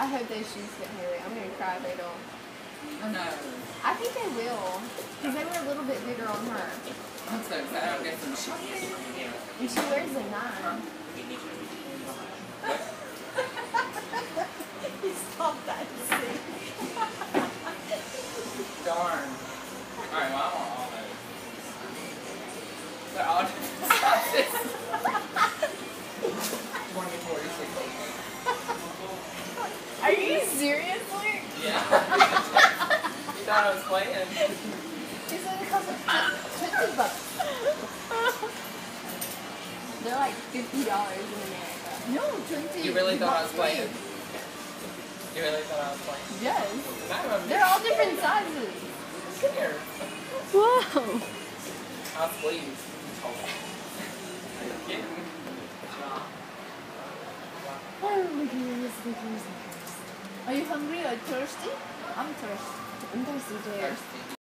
hope those shoes fit Haley. I'm gonna cry if they don't. Oh no. I think they will, because they were a little bit bigger on her. I'm so excited. I don't get some shoes. And she wears a 9. He stopped that scene. Darn. Alright, well, I want all those. They're all different sizes. 24 is Are you serious, Luke? Yeah. You thought I was playing. He said it costs $50. They're like $50 in America. No, 20. You really thought I was playing? You really thought I was playing? Yes. No, They're all different sizes. Come here. Whoa. I'll squeeze. Get me. Oh my goodness. Are you hungry or thirsty? I'm thirsty. I'm thirsty too. Thirsty.